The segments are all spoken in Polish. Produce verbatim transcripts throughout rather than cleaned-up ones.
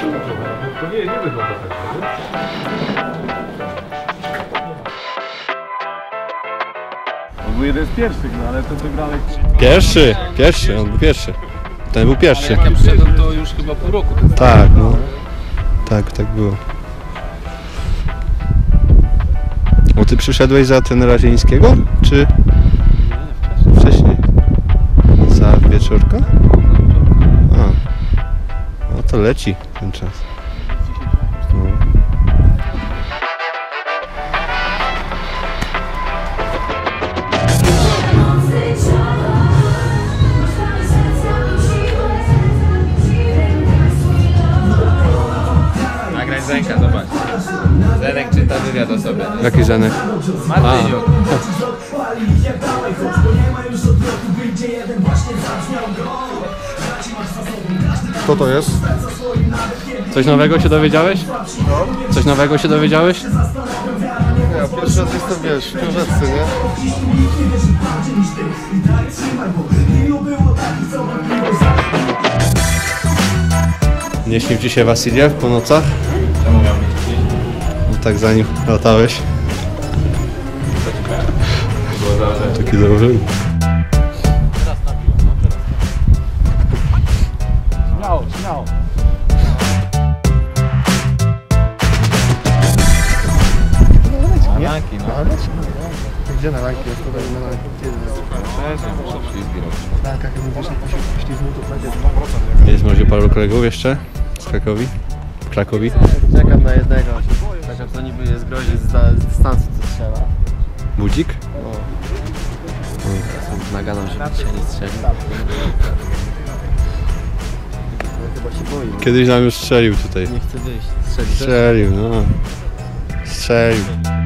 To nie, nie wygląda tak, jeden z pierwszych, no ale to wygrałeś. Pierwszy, pierwszy, on był pierwszy. Ten był pierwszy. Jak ja przyszedłem, to już chyba pół roku. Tak, no. Tak, tak było. O, ty przyszedłeś za trenera Zielińskiego, czy wcześniej? Za Wieczorka? A, no to leci ten czas. No. Nagraj Zenka, zobacz. Zenek czyta wywiad o sobie. Jaki Zenek? Martyniuk. Kto to jest? Coś nowego się dowiedziałeś? Coś nowego się dowiedziałeś? Ja pierwszy raz jestem, wiesz, w książeczce, nie? Nie śnił ci się Wasiliew po nocach? Czemu miał mieć gdzieś? No tak za nim latałeś. Było założenie. Taki założenie. Śmiało, śmiało. Janki, no. Gdzie na ranki? Jest tutaj na ranki. Tak, jak mówisz, jak się poślizgnął, to będzie dwa procent. Jest może paru kolegów jeszcze z Krakowi? Krakowi? Czekam na jednego. Czekam, co niby jest groźny z, z dystansu, co strzela. Budzik? No. Nagadam, żeby dzisiaj nie strzelił. Chyba się boi. Kiedyś nam już strzelił tutaj. Nie chce wyjść. Strzelił. Strzelił, no. Strzelił.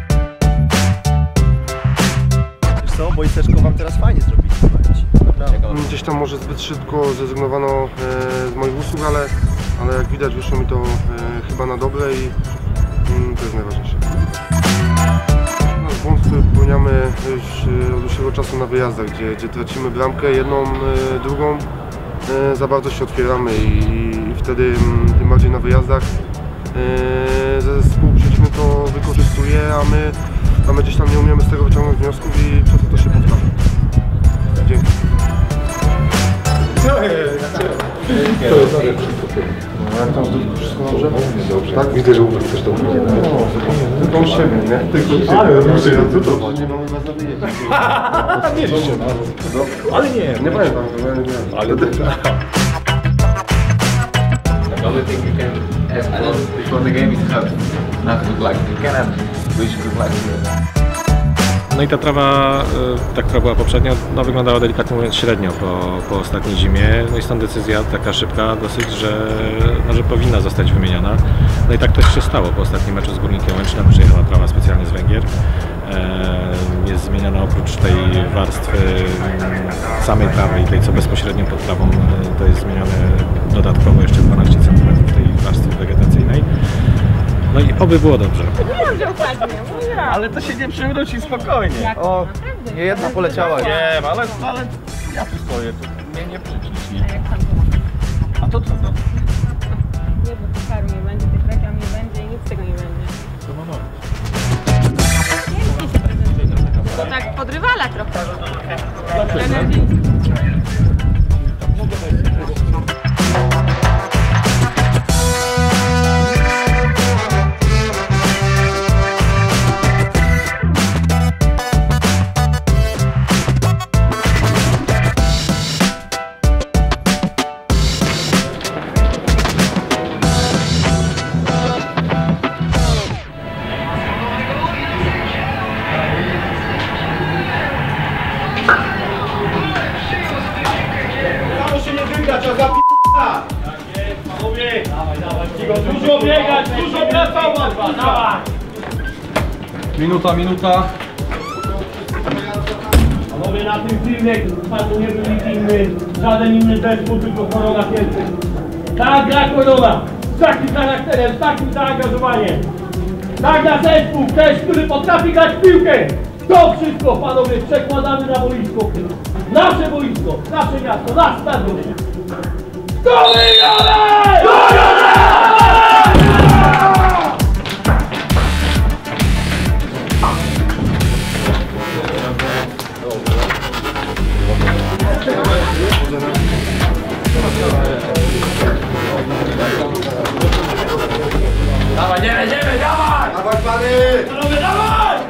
Wiesz co, boiseczko wam teraz fajnie zrobili. Gdzieś tam może zbyt szybko zrezygnowano e, z moich usług, ale, ale jak widać wyszło mi to e, chyba na dobre i mm, to jest najważniejsze. Nasz błąd, który popełniamy już e, od dłuższego czasu na wyjazdach, gdzie, gdzie tracimy bramkę jedną, e, drugą, e, za bardzo się otwieramy i, i wtedy m, tym bardziej na wyjazdach e, zespół przeciwny to wykorzystuje, a my, a my gdzieś tam nie umiemy z tego wyciągnąć wniosków i przez to to się powtarza. Dzięki. Jak tam zdrówko, wszystko dobrze? Dobrze. Tak? Widzę, że u was też dobrze. Tylko u siebie, nie? Tylko u siebie. Ale dobrze, ja tu to nie mamy was na wyjeździe. Nie, jeszcze. Ale nie, Nie pamiętam, ale The only thing you can ask for before the game is hard. Not good luck. You cannot wish good luck. No i ta trawa, ta która była poprzednio, no wyglądała delikatnie mówiąc średnio po, po ostatniej zimie. No i stąd decyzja taka szybka dosyć, że, no, że powinna zostać wymieniona. No i tak też się stało po ostatnim meczu z Górnikiem Łęczna. Przyjechała trawa specjalnie z Węgier. Jest zmieniona oprócz tej warstwy samej trawy i tej co bezpośrednio pod trawą, to jest zmienione dodatkowo jeszcze dwanaście centymetrów tej warstwy wegetacyjnej. No i oby było dobrze. Mówiłam, że upadnie, mówiłam. Ale to się nie przewróci spokojnie. Jak O, naprawdę? nie jedna poleciała. Nie, ale, ale ja tu stoję, to mnie nie przyciśnij. A jak tam to ma? A to trudno. Nie, bo pucharu nie będzie, tych reklam nie będzie i nic z tego nie będzie. Pięknie się prezentuje. To tak podrywala trochę. Trener Wiński. Dużo biegać, dużo pracować, dawaj! Minuta, minuta. Panowie, na tym filmie panu nie był nikt inny, żaden inny zespół, tylko Korona pierwszy. Tak gra Korona, z takim charakterem, z takim zaangażowaniem. Tak gra zespół, też, który potrafi grać w piłkę. To wszystko, panowie, przekładamy na boisko. Nasze boisko, nasze miasto, nasz stadion. Do wygrania! Do wygrania! Dawaj, nie, nie, dawaj! Dawaj, pany! Panowie, dawaj!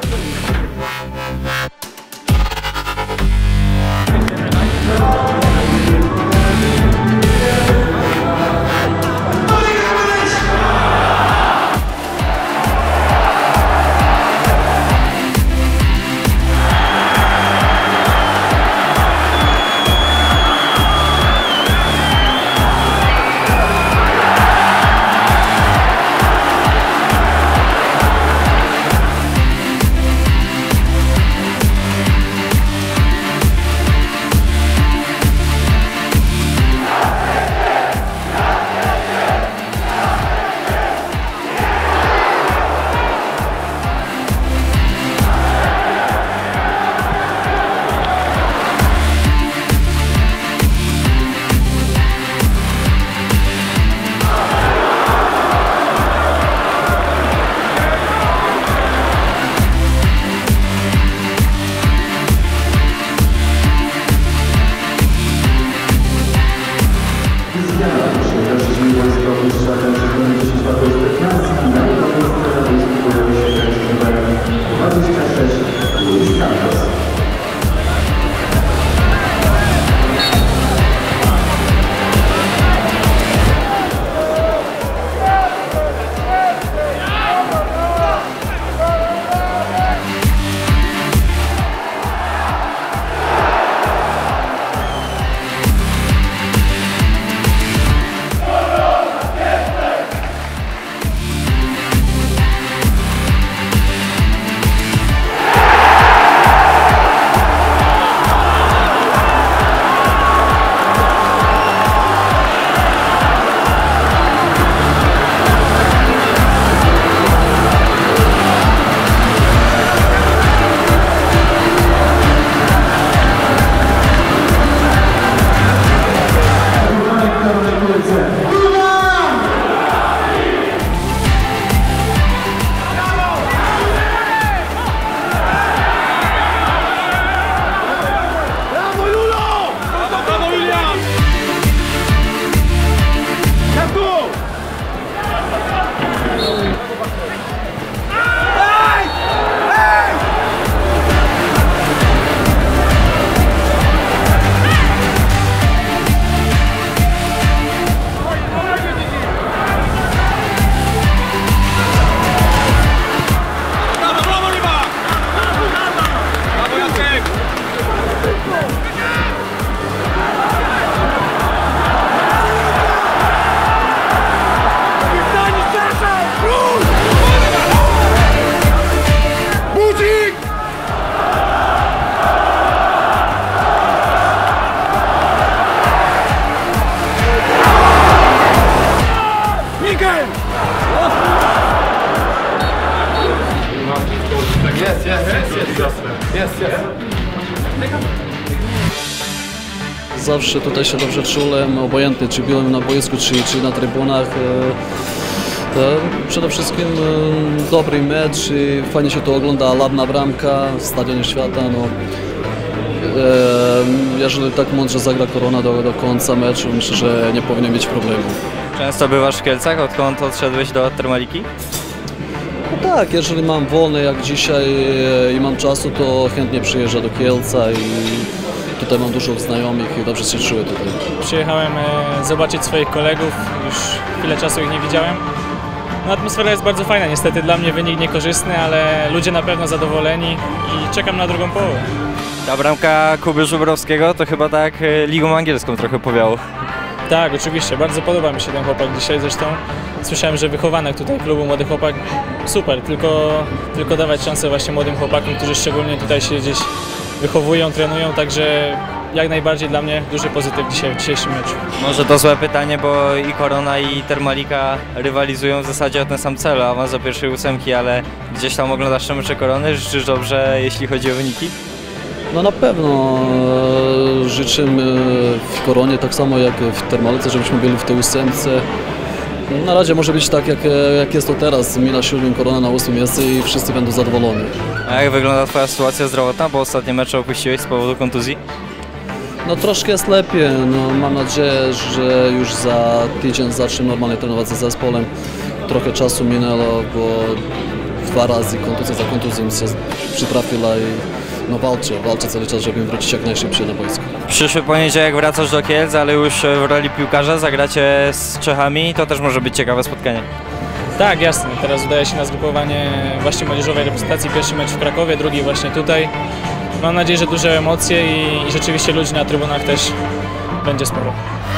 Jest, jest, jest, jest, jest, jest. Zawsze tutaj się dobrze czułem, obojętnie czy byłem na boisku, czy, czy na trybunach. Przede wszystkim dobry mecz i fajnie się to ogląda, ładna bramka w Stadionie Świata. No. Jeżeli tak mądrze zagra Korona do, do końca meczu, myślę, że nie powinien mieć problemu. Często bywasz w Kielcach, odkąd odszedłeś do Termaliki? No tak, jeżeli mam wolne jak dzisiaj i mam czasu, to chętnie przyjeżdżę do Kielca i tutaj mam dużo znajomych i dobrze się czuję tutaj. Przyjechałem zobaczyć swoich kolegów, już chwilę czasu ich nie widziałem. No, atmosfera jest bardzo fajna, niestety dla mnie wynik niekorzystny, ale ludzie na pewno zadowoleni i czekam na drugą połowę. Ta bramka Kuby Żubrowskiego to chyba tak ligą angielską trochę powiało. Tak, oczywiście, bardzo podoba mi się ten chłopak dzisiaj zresztą. Słyszałem, że wychowanek tutaj klubu Młody Chłopak, super, tylko, tylko dawać szansę właśnie młodym chłopakom, którzy szczególnie tutaj się gdzieś wychowują, trenują, także jak najbardziej dla mnie duży pozytyw dzisiaj w dzisiejszym meczu. Może to złe pytanie, bo i Korona i Termalika rywalizują w zasadzie o ten sam cel, awans do pierwszej ósemki, ale gdzieś tam oglądasz te mecze Korony, życzysz dobrze, jeśli chodzi o wyniki? No na pewno życzę w Koronie tak samo jak w Termalice, żebyśmy byli w tej ósemce. Na razie może być tak jak, jak jest to teraz, mi na siódmym, Korona na ósmym miejscu i wszyscy będą zadowoleni. A jak wygląda twoja sytuacja zdrowotna, bo ostatnie mecze opuściłeś z powodu kontuzji? No troszkę jest lepiej, no, mam nadzieję, że już za tydzień zacznę normalnie trenować ze zespołem. Trochę czasu minęło, bo dwa razy kontuzja za kontuzją się przytrafiła i no walczę, walczę cały czas, żeby wrócić jak najszybciej na boisko. Przyszły poniedziałek wracasz do Kielc, ale już w roli piłkarza zagracie z Czechami, to też może być ciekawe spotkanie. Tak, jasne. Teraz udaje się na zgrupowanie właśnie młodzieżowej reprezentacji. Pierwszy mecz w Krakowie, drugi właśnie tutaj. Mam nadzieję, że duże emocje i, i rzeczywiście ludzi na trybunach też będzie sporo.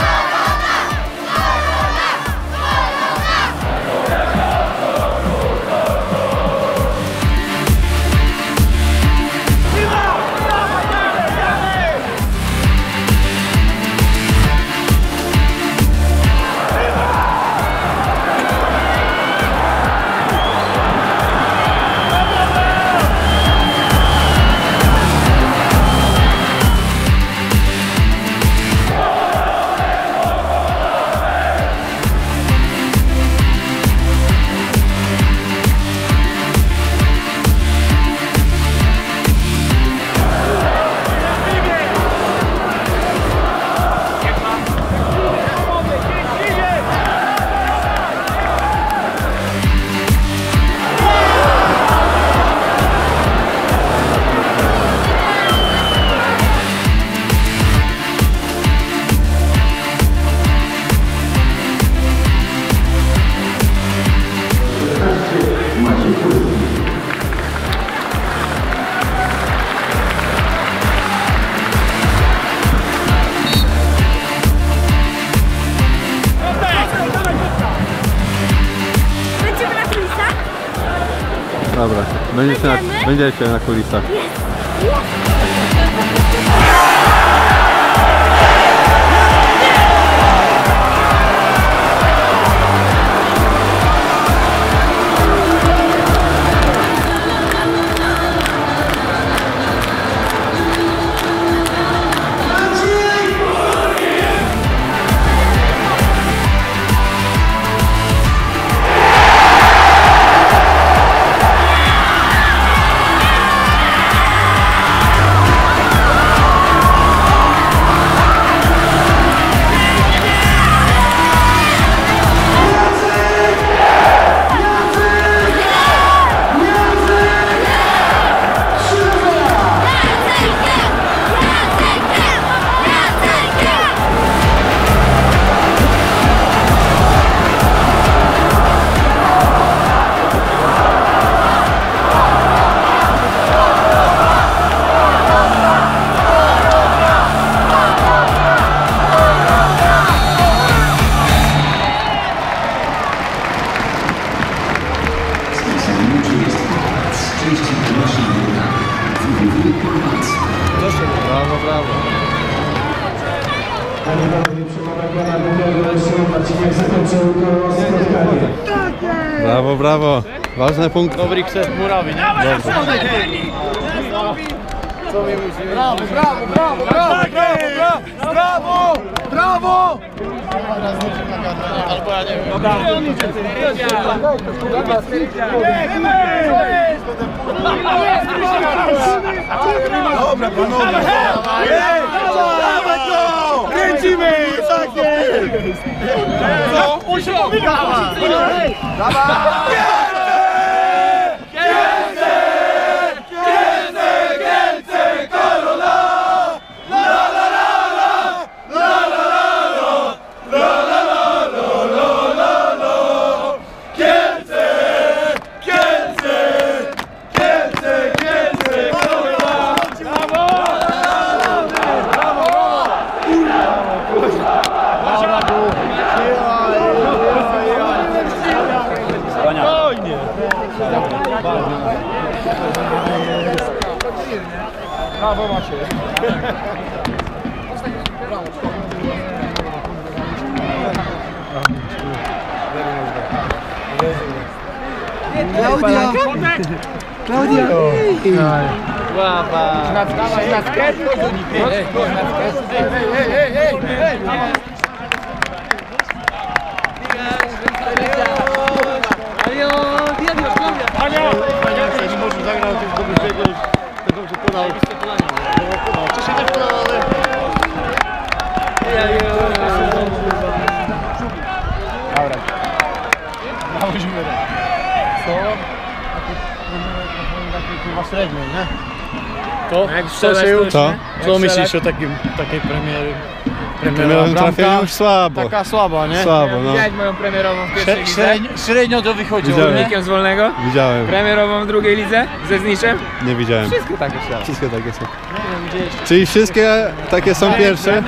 Dobra, będziecie na, będziecie na kulisach. Brawo, brawo. Brawo, brawo. Ważny punkt. Dobry krzest murawy, nie? Co mi musimy? Brawo, brawo, brawo, brawo, brawo, brawo, brawo! Albo ja nie wiem. Dobra, panowie! Dawaj go! Kręcimy! Tak jest! Co? On się powinien! Dawaj! Brawo Maciej! Klaudia! Klaudia! Łapa! Na skręt? Nie może zagrać, to jest dobry bieg, to dobrze podał. Wcześniej też podał, ale... Założymy rękę. Co? Takie chyba średnie, nie? To? Przeszył? Co? Co myślisz o takim, takiej premiery? Premierowym trafieniu już słabo. Taka słaba, nie? Słabo, no. Widziałeś moją premierową w pierwszej lidze? Średnio, średnio to wychodziło. Widziałem. Górnikiem z Wolnego? Widziałem. Premierową w drugiej lidze? Ze Zniczem? Nie widziałem. Wszystko takie się. Wszystkie takie są. Czyli wszystkie takie są pierwsze?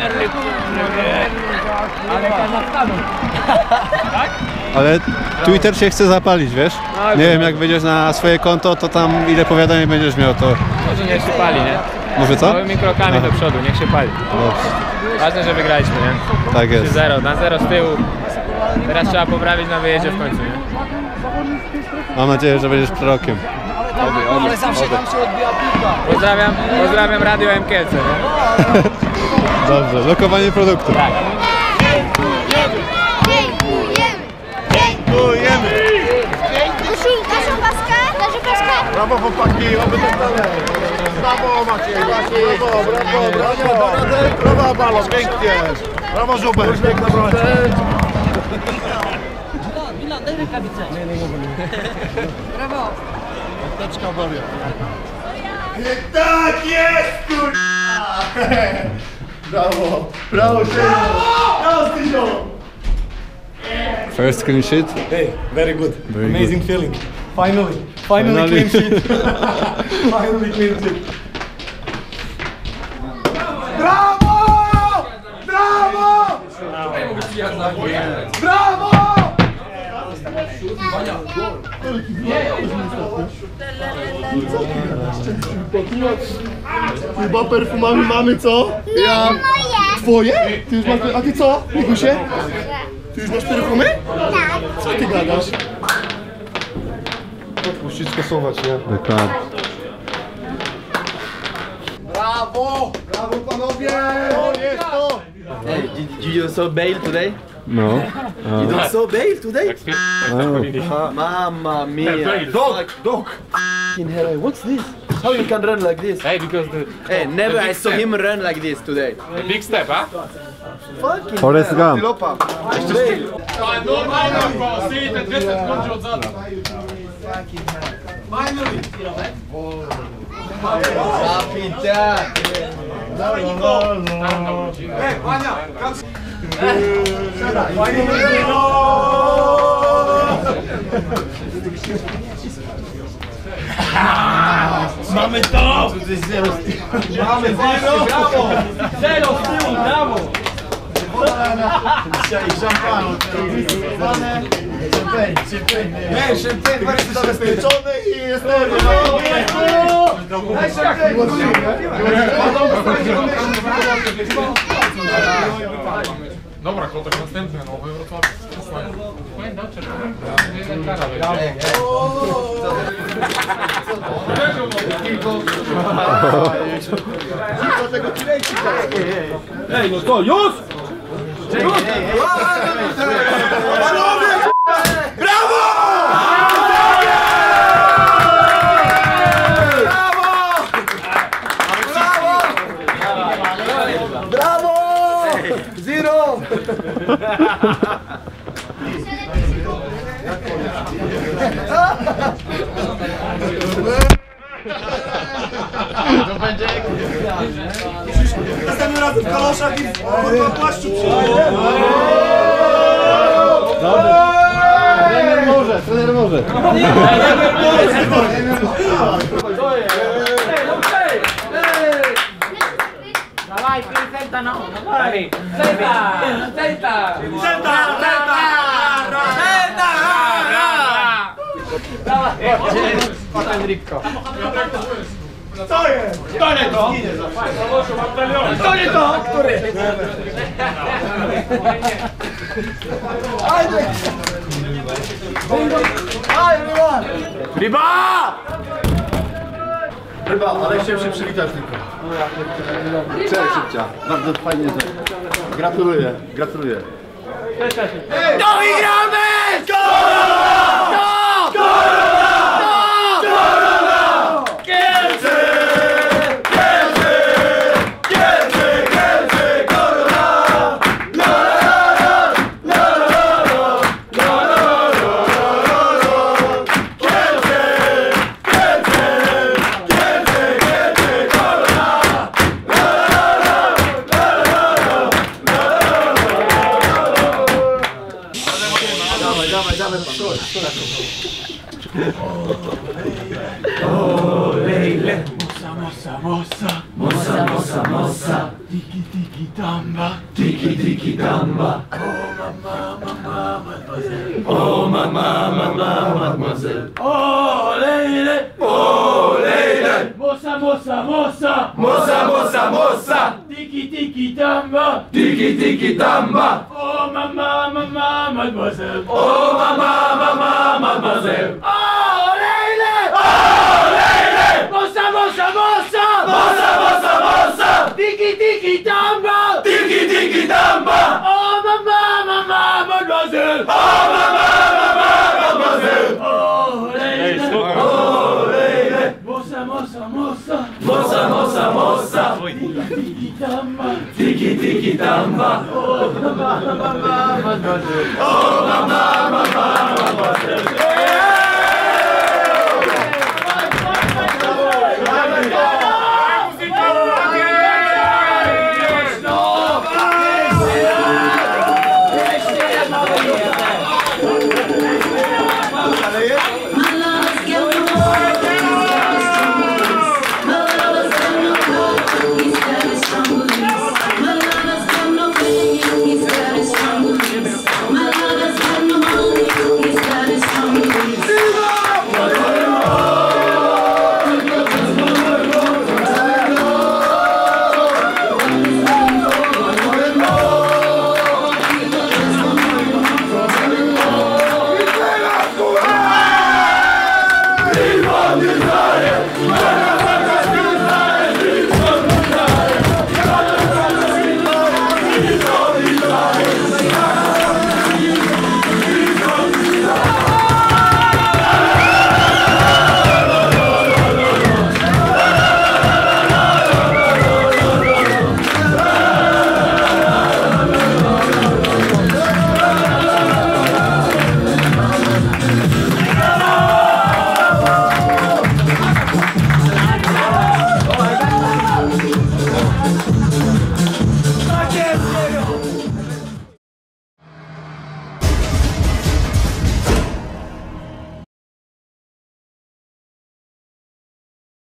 Ale Kazachstanu. Ale Twitter się chce zapalić, wiesz? Nie wiem, jak będziesz na swoje konto, to tam ile powiadomień będziesz miał, to... Może niech się pali, nie? Może co? Małymi krokami Aha. do przodu, niech się pali. Dobrze. Ważne, że wygraliśmy, nie? Tak jest. trzy zero, na zero z tyłu. Teraz trzeba poprawić na wyjeździe w końcu, nie? Mam nadzieję, że będziesz prorokiem. Ale zawsze tam się odbija piłka. Pozdrawiam, pozdrawiam Radio M K C, nie? Dobrze, lokowanie produktu. Tak. Dziękujemy! Koszulka, żołbaska, na żołbaska. Brawo chłopaki, oby tak dalej. Brawo Maciej, Maciej, brawo, brawo, brawo. Brawo Balo, pięknie. Brawo Żubek. Piękna broń. Milan, daj rękawicę. Brawo. Teczka bawię. Tak jest, kurwa! Brawo, brawo Siedzio. Brawo Styzio. First clean sheet. Hey, very good. Very Amazing good. feeling. Finally, finally, Finally. clean sheet. Finally clean sheet. Brawo! Brawo! Brawo! Chyba perfumami mamy co? Ja. Twoje? Ty już masz, a ty co? Mikusie? Ty już masz perfumy? Tak. Co ty gadasz? Musisz skasować, nie? Dokładnie. Brawo! Brawo panowie! O, jest to! Hey, did, did you saw Bale today? No. You don't saw Bale today? Oh. Mamma mia! Dog! Dog! In hell, what's this? How you can run like this? Hey, because the... Hey, never the I big saw step. him run like this today. The big step, huh? Fucking Forrest hell, Gump. Antilopa. Kapitan! Ej, Wania! Mamy to! Mamy zero! Brawo! Zero z tyłu, brawo! Dzisiaj szampanu. Nie, szempien jest zabezpieczony i jest Daj szempien! Dobra, kotek następny, nowy Wrocław. Pamiętam, czerwony. Ej, no to już! Brawo! Brawo! Zero! To będzie następnym razem w kaloszach i w płaszczu przyjdzie. Trener może, trener może. Dawaj, Celta, no. Dawaj. Celta! Celta! Celta! Celta! Potem Rybko. Co jest? Kto nie to? Kto nie to? Który? Ajde! Aj, Ryba! Ryba! Ryba, ale chciałem się przywitać tylko. Cześć, Szybcia. Bardzo fajnie, że... Gratuluję, gratuluję. To wygramy! Korona! Korona! Korona! Kielce! Kielce! Kielce! Kielce! Korona! La la la la! La la la la! La la la la! Olejle, mossa, mossa, mossa, mossa, mossa, mossa, tiki tiki tamba, tiki tiki tamba. Oh mama, mama, mademoiselle. Oh Leile, oh Leile, mossa, mossa, mossa, mossa, mossa, mossa, tiki tiki tamba, tiki tiki tamba. Oh mama, mama, mademoiselle. Oh mama, mama, mademoiselle. Oh Leile, oh Leile, mossa, mossa, mossa, mossa, mossa, mossa, tiki tiki tamba, tiki tiki tamba. Oh mama, mama, mademoiselle. Oh mama, mama, mademoiselle. Oh Leile, oh Leile, mossa, mossa, mossa, mossa, mossa, mossa, tiki tiki tamba, tiki tiki tamba. Oh mama, mama, mademoiselle. Oh mama, mama, mademoiselle. Ale jest?